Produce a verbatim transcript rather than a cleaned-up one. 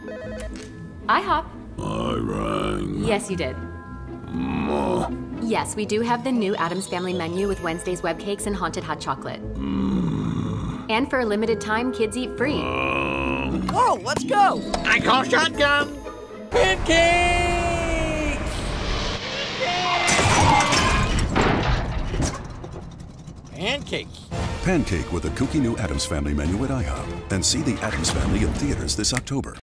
IHOP. I rang. Yes, you did. Ma. Yes, we do have the new Addams Family menu with Wednesday's web cakes and haunted hot chocolate. Mm. And for a limited time, kids eat free. Uh. Whoa, let's go! I call shotgun! Pancakes! Pancakes. Pancake with a kooky new Addams Family menu at IHOP. And see the Addams Family in theaters this October.